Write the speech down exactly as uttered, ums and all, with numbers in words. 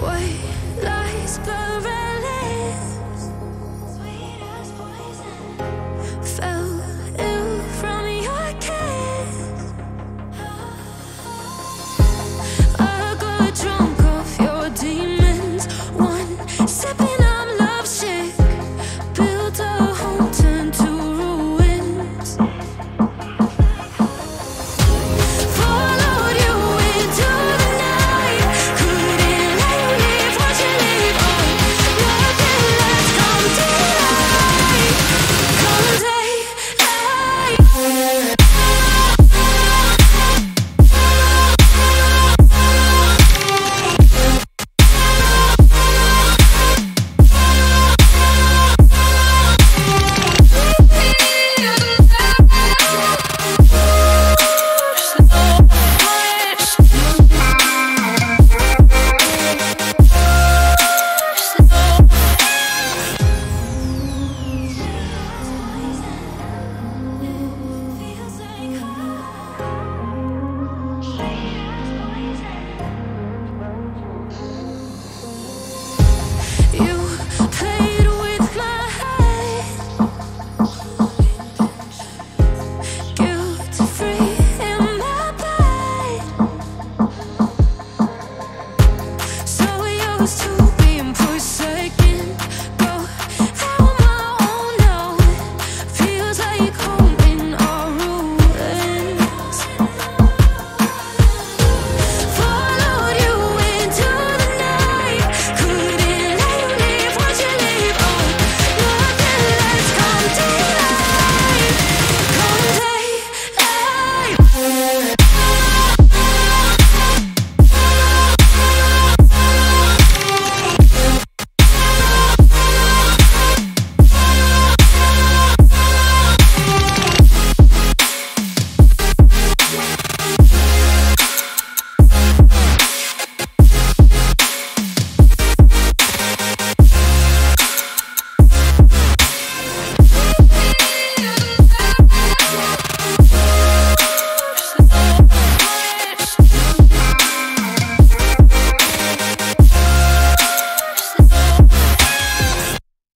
White lies, blurred lips, sweet as poison. Fell ill from your kiss. I got drunk off your demons. One sipping, I'm lovesick. Built a home, turned to ruins. Followed you into the night. Couldn't let you leave, watch you leave. Oh, nothing left, come daylight. Come daylight. You played with my head, guilt-free in my bed. So used to